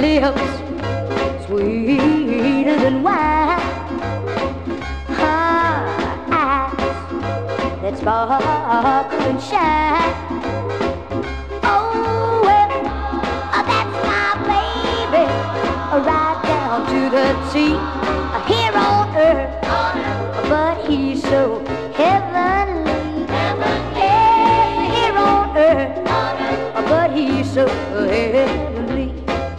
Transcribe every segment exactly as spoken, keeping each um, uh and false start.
lips sweeter than wine, her eyes that sparkle and shine. Oh, well, uh, that's my baby, uh, right down to the T, uh, here on earth, but he's so heavenly, yeah, here on earth, uh, but he's so heavenly.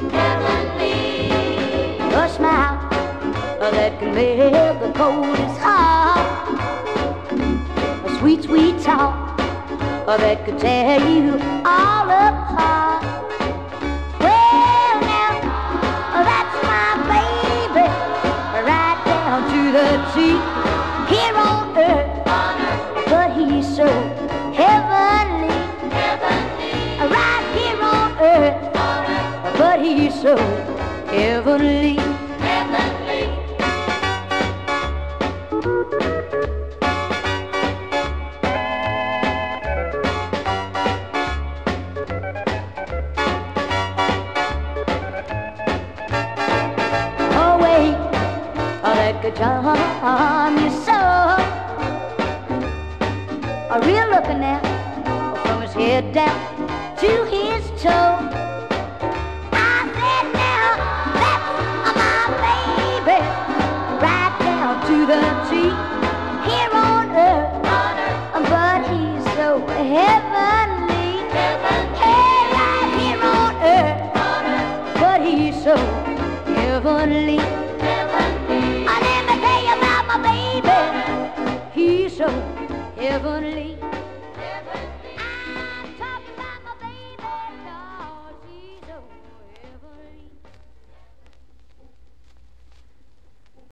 A smile uh, that can melt the coldest heart, a sweet, sweet talk uh, that could tear you all apart. Well, now, uh, that's my baby, right down to the T, here on earth, but he's so heavenly, right here on earth, but he's so heavenly. Oh wait, oh, that could charm you so. A real looking now, from his head down to his toe. I said now, that's my baby, right down to the T, here on earth, but he's so heavenly, hey, right here on earth, but he's so heavenly. Uh, let me tell you about my baby, he's so heavenly.